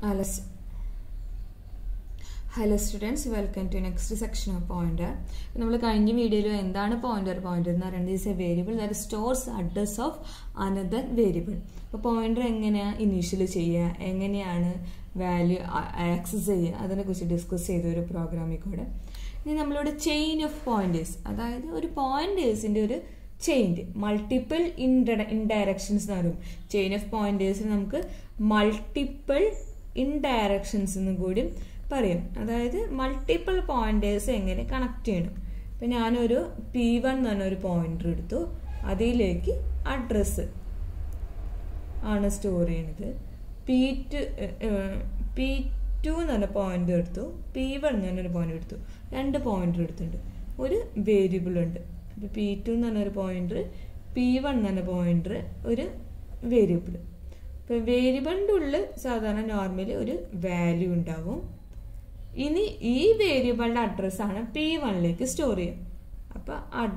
Hello students, welcome to next section of pointer. നമ്മൾ കഴിഞ്ഞ വീഡിയോയിൽ എന്താണ് പോയിന്റർ എന്ന് പറയുന്നത് is a variable that stores address of another variable. അപ്പോൾ പോയിന്റർ എങ്ങനെയാണ് ഇനീഷ്യൽ ചെയ്യുക, എങ്ങനെയാണ് വാല്യൂ ആക്സസ് ചെയ്യുക, അതിനെക്കുറിച്ച് ഡിസ്കസ് ചെയ്ത ഒരു പ്രോഗ്രാമിൽ കൂടെ. ഇനി നമ്മളിവിടെ ചെയിൻ ഓഫ് പോയിന്റേഴ്സ്, അതായത് ഒരു പോയിന്റേഴ്സിൻ്റെ ഒരു ചെയിൻ, മൾട്ടിപ്പിൾ ഇൻഡയറക്ഷൻസ് എന്ന് പറയും. ചെയിൻ ഓഫ് പോയിന്റേഴ്സിന് നമുക്ക് മൾട്ടിപ്പിൾ ഇൻഡയറക്ഷൻസ് എന്നും കൂടി പറയും. അതായത് മൾട്ടിപ്പിൾ പോയിന്റേഴ്സ് എങ്ങനെ കണക്ട് ചെയ്യണം. ഇപ്പം ഞാനൊരു P1 എന്ന് പറഞ്ഞൊരു പോയിന്റർ എടുത്തു, അതിലേക്ക് അഡ്രസ്സ് ആണ് സ്റ്റോർ ചെയ്യുന്നത്. P2 എന്ന് പറഞ്ഞ പോയിന്റർ എടുത്തു, P1 എന്ന് പറഞ്ഞൊരു പോയിന്റർ എടുത്തു, രണ്ട് പോയിന്റർ എടുത്തിട്ടുണ്ട്, ഒരു വേരിയബിൾ ഉണ്ട്. അപ്പോൾ P2 എന്ന് പറഞ്ഞൊരു പോയിന്റർ, P1 എന്ന് പറഞ്ഞ പോയിന്റർ, ഒരു വേരിയബിൾ. ഇപ്പോൾ വേരിയബിളിൻ്റെ ഉള്ളിൽ സാധാരണ നോർമലി ഒരു വാല്യൂ ഉണ്ടാവും. ഇനി ഈ വേരിയബിളിൻ്റെ അഡ്രസ്സാണ് P1ലേക്ക് സ്റ്റോർ ചെയ്യുക. അപ്പോൾ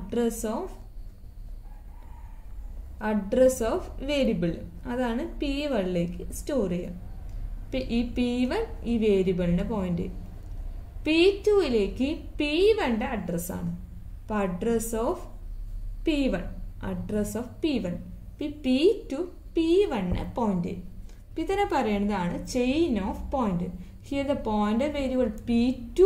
അഡ്രസ് ഓഫ് വേരിയബിൾ അതാണ് P1ലേക്ക് സ്റ്റോർ ചെയ്യുക. ഈ P1 ഈ വേരിയബിളിൻ്റെ പോയിന്റ്, P2ലേക്ക് P1ൻ്റെ അഡ്രസ്സാണ്. അപ്പോൾ address of P1 P2 P1നെ point ചെയ്യും. ഇതിനെ പറയുന്നതാണ് chain of point. Here the pointer variable P2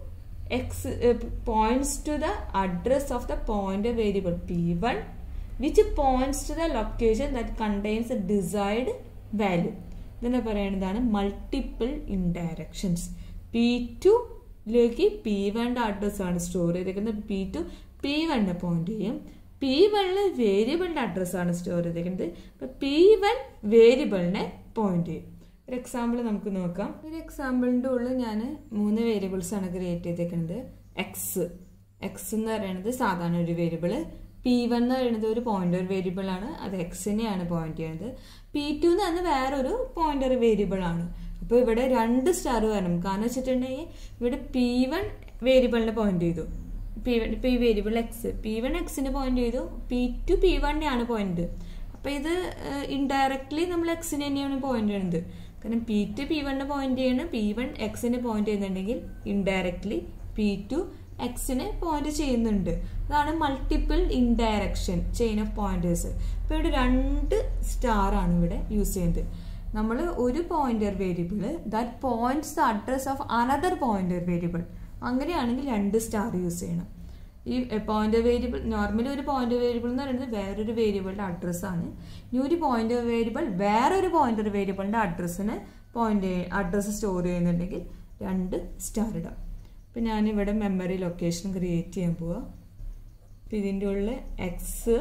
points to the address of the pointer variable P1, which points to the location that contains the desired value. ഇതിനെ പറയുന്നതാണ് multiple ഇൻഡയറക്ഷൻസ്. P2ലേക്ക് P1ൻ്റെ അഡ്രസ്സാണ് store ചെയ്തേക്കുന്നത്, P2 P1നെ point ചെയ്യും. P1 വേരിയബിളിൻ്റെ അഡ്രസ്സാണ് store ചെയ്തേക്കുന്നത്, അപ്പോൾ P1 വേരിയബിളിനെ point ചെയ്യും. ഒരു example നമുക്ക് നോക്കാം. ഒരു എക്സാമ്പിളിൻ്റെ ഉള്ളിൽ ഞാൻ 3 വേരിയബിൾസ് ആണ് ക്രിയേറ്റ് ചെയ്തേക്കുന്നത്. എക്സ് എന്ന് പറയുന്നത് സാധാരണ ഒരു വേരിയബിൾ, P1 എന്ന് പറയുന്നത് ഒരു പോയിന്റർ വേരിയബിൾ ആണ്, അത് എക്സിനെയാണ് പോയിന്റ് ചെയ്യുന്നത്. P2 എന്ന് പറഞ്ഞാൽ വേറൊരു പോയിന്റർ വേരിയബിൾ ആണ്. അപ്പോൾ ഇവിടെ 2 സ്റ്റാർ വരണം. കാരണം വെച്ചിട്ടുണ്ടെങ്കിൽ ഇവിടെ P1 വേരിയബിളിനെ പോയിന്റ് ചെയ്തു, ഇപ്പോൾ ഈ വേരിയബിൾ എക്സ്, P1 എക്സിനെ പോയിന്റ് ചെയ്തു, P2 P1നെയാണ് പോയിന്റ്. അപ്പോൾ ഇത് ഇൻഡയറക്ട്ലി നമ്മൾ എക്സിനെ തന്നെയാണ് പോയിന്റ് ചെയ്യുന്നത്. കാരണം P2 P1നെ പോയിന്റ് ചെയ്യണം, P1 എക്സിനെ പോയിന്റ് ചെയ്യുന്നുണ്ടെങ്കിൽ ഇൻഡയറക്ട്ലി P2 എക്സിനെ പോയിന്റ് ചെയ്യുന്നുണ്ട്. അതാണ് multiple indirection chain of pointers. ഇപ്പോൾ ഇവിടെ 2 സ്റ്റാർ ആണ് ഇവിടെ യൂസ് ചെയ്യുന്നത്. നമ്മൾ ഒരു pointer variable that points the address of another pointer variable, അങ്ങനെയാണെങ്കിൽ 2 സ്റ്റാർ യൂസ് ചെയ്യണം. ഈ പോയിന്റർ വേരിയബിൾ നോർമലി ഒരു പോയിന്റർ വേരിയബിൾ എന്ന് പറയുന്നത് വേറൊരു വേരിയബിളിൻ്റെ അഡ്രസ്സാണ്. ഇനി ഒരു പോയിന്റർ വേരിയബിൾ വേറൊരു പോയിന്റർ വേരിയബിളിൻ്റെ അഡ്രസ്സ് സ്റ്റോർ ചെയ്യുന്നുണ്ടെങ്കിൽ 2 സ്റ്റാർ ഇടാം. അപ്പം ഞാനിവിടെ മെമ്മറി ലൊക്കേഷൻ ക്രിയേറ്റ് ചെയ്യാൻ പോവാം. അപ്പം ഇതിൻ്റെ ഉള്ളിൽ എക്സ്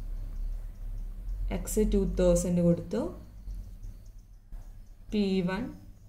2000 കൊടുത്തു, P1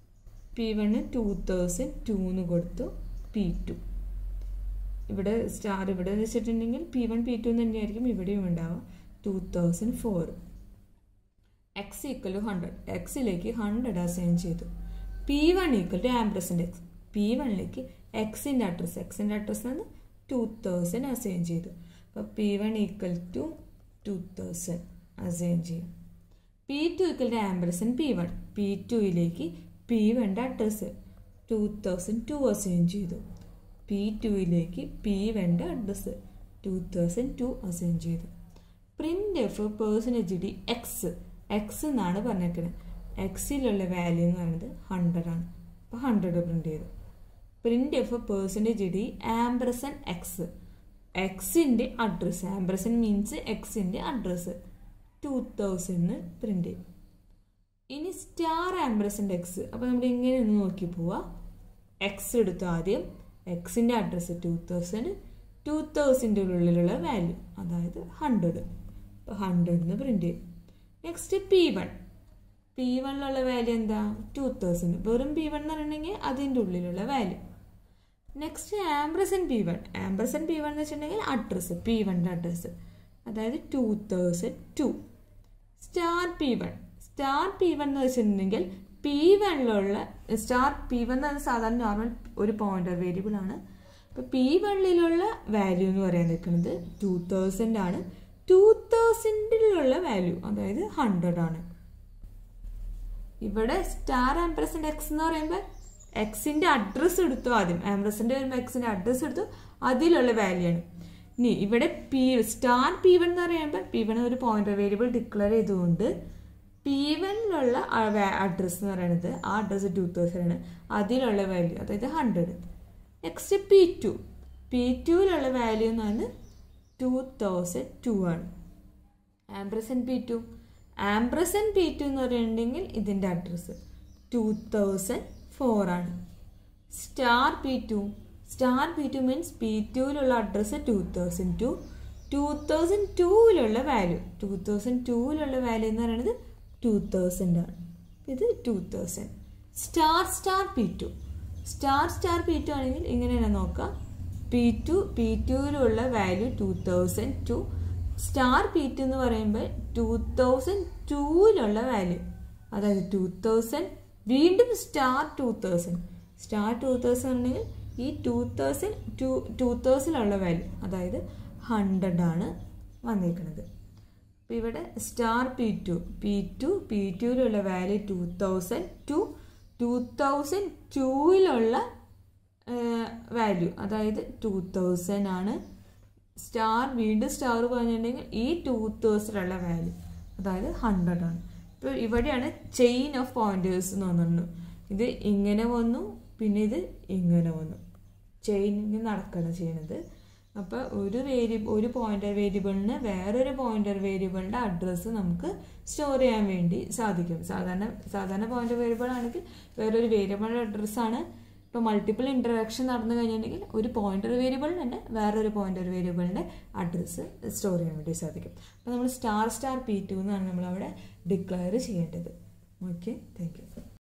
2002 കൊടുത്തു, P2 ഇവിടെ സ്റ്റാർ ഇവിടെ വെച്ചിട്ടുണ്ടെങ്കിൽ P1 P2 തന്നെയായിരിക്കും ഇവിടെയും ഉണ്ടാവുക. 2004 എക്സ് ഈക്വൽ ടു 100, എക്സിലേക്ക് 100 അസൈൻ ചെയ്തു. P1 equal to ampersand x, P1ലേക്ക് എക്സിൻ്റെ അഡ്രസ്സ് ആണ് 2000 അസൈൻ ചെയ്തു. അപ്പോൾ P1 ഈക്വൽ ടു 2000 അസൈൻ ചെയ്യും. P2 equal to ampersand P1, P2ലേക്ക് P1ൻ്റെ അഡ്രസ്സ് 2002 അസൈൻ ചെയ്തു. P2ലേക്ക് P1ൻ്റെ അഡ്രസ്സ് 2002 അസൈൻ ചെയ്തു. പ്രിന്റ് എഫ് %d എക്സ് എന്നാണ് പറഞ്ഞേക്കുന്നത്. എക്സിലുള്ള വാല്യൂ എന്ന് പറയുന്നത് 100 ആണ്. അപ്പോൾ 100 പ്രിന്റ് ചെയ്തു. പ്രിന്റ് എഫ് %d ആംപർസൻഡ് എക്സിൻ്റെ അഡ്രസ്സ്, ആംപർസൻഡ് മീൻസ് എക്സിൻ്റെ അഡ്രസ്സ് 2000 പ്രിന്റ് ചെയ്യും. ഇനി സ്റ്റാർ ആംപർസൻഡ് എക്സ്, അപ്പോൾ നമ്മൾ ഇങ്ങനെ ഒന്ന് നോക്കി പോവാ. എക്സ് എടുത്തു ആദ്യം, എക്സിൻ്റെ അഡ്രസ്സ് 2000 ഉള്ളിലുള്ള വാല്യൂ അതായത് 100, അപ്പോൾ 100 പ്രിന്റ് ചെയ്യും. നെക്സ്റ്റ് P1ലുള്ള വാല്യൂ എന്താ 2000, വെറും P1 എന്ന് പറഞ്ഞിട്ടുണ്ടെങ്കിൽ അതിൻ്റെ ഉള്ളിലുള്ള വാല്യൂ. നെക്സ്റ്റ് ആംപർസൻഡ് P1 എന്ന് വെച്ചിട്ടുണ്ടെങ്കിൽ അഡ്രസ്സ്, P1ൻ്റെ അഡ്രസ്സ് അതായത് 2002. സ്റ്റാർ P1 എന്ന് വെച്ചിട്ടുണ്ടെങ്കിൽ P1ലുള്ള സ്റ്റാർ P1 എന്ന് പറഞ്ഞാൽ സാധാരണ നോർമൽ ഒരു പോയിന്റർ വേരിയബിൾ ആണ്. അപ്പോൾ P1ലുള്ള വാല്യൂ എന്ന് പറയാൻ നിൽക്കുന്നത് 2000 ആണ്. 2000ലുള്ള വാല്യൂ അതായത് 100 ആണ്. ഇവിടെ സ്റ്റാർ ആംപർസൻഡ് എക്സ് എന്ന് പറയുമ്പോൾ എക്സിന്റെ അഡ്രസ്സ് എടുത്തു ആദ്യം. ആംപർസൻഡ് വരുമ്പോൾ എക്സിന്റെ അഡ്രസ്സ് എടുത്തു, അതിലുള്ള വാല്യൂ ആണ്. ഇനി ഇവിടെ സ്റ്റാർ P1 എന്ന് പറയുമ്പോൾ P1 ഒരു പോയിന്റർ വേരിയബിൾ ഡിക്ലെയർ ചെയ്തുകൊണ്ട് P1ലുള്ള അഡ്രസ്സ് എന്ന് പറയുന്നത് ആ അഡ്രസ്സ് 2000 ആണ്, അതിലുള്ള വാല്യൂ അതായത് 100. നെക്സ്റ്റ് P2ലുള്ള വാല്യൂ എന്ന് പറഞ്ഞാൽ 2002 ആണ്. ആംപർസൻഡ് P2 എന്ന് പറയുന്നുണ്ടെങ്കിൽ ഇതിൻ്റെ അഡ്രസ്സ് 2004 ആണ്. സ്റ്റാർ P2 മീൻസ് P2ലുള്ള അഡ്രസ്സ് 2002. 2002ലുള്ള വാല്യൂ എന്ന് പറയുന്നത് 2000 ആണ്. ഇത് 2000. സ്റ്റാർ P2 ആണെങ്കിൽ ഇങ്ങനെയാണ് നോക്കാം. P2ലുള്ള വാല്യൂ 2002. സ്റ്റാർ P2 എന്ന് പറയുമ്പോൾ 2002ലുള്ള വാല്യൂ അതായത് 2000. വീണ്ടും സ്റ്റാർ 2000 ആണെങ്കിൽ ഈ 2000ലുള്ള വാല്യൂ അതായത് 100 ആണ് വന്നിരിക്കുന്നത്. അപ്പോൾ ഇവിടെ സ്റ്റാർ P2ലുള്ള വാല്യൂ 2002. 2002ലുള്ള വാല്യൂ അതായത് 2000 ആണ്. വീണ്ടും സ്റ്റാർ പറഞ്ഞിട്ടുണ്ടെങ്കിൽ ഈ 2000ലുള്ള വാല്യൂ അതായത് 100 ആണ്. ഇപ്പോൾ ഇവിടെയാണ് ചെയിൻ ഓഫ് പോയിന്റേഴ്സ് എന്ന് പറഞ്ഞിട്ടുണ്ട്. ഇത് ഇങ്ങനെ വന്നു, പിന്നെ ഇത് ഇങ്ങനെ വന്നു, ചെയിനിങ് നടക്കുകയാണ് ചെയ്യുന്നത്. അപ്പോൾ ഒരു പോയിന്റർ വേരിയബിളിന് വേറൊരു പോയിന്റർ വേരിയബിളിൻ്റെ അഡ്രസ്സ് നമുക്ക് സ്റ്റോർ ചെയ്യാൻ വേണ്ടി സാധിക്കും. സാധാരണ പോയിന്റർ വേരിയബിൾ ആണെങ്കിൽ വേറൊരു വേരിയബിളിൻ്റെ അഡ്രസ്സാണ്. ഇപ്പോൾ മൾട്ടിപ്പിൾ ഇൻറ്ററാക്ഷൻ നടന്നു കഴിഞ്ഞിട്ടുണ്ടെങ്കിൽ ഒരു പോയിന്റർ വേരിയബിളിന് തന്നെ വേറൊരു പോയിന്റർ വേരിയബിളിൻ്റെ അഡ്രസ്സ് സ്റ്റോർ ചെയ്യാൻ വേണ്ടി സാധിക്കും. അപ്പോൾ നമ്മൾ സ്റ്റാർ P2 എന്നാണ് നമ്മളവിടെ ഡിക്ലെയർ ചെയ്യേണ്ടത്. Okay, thank U.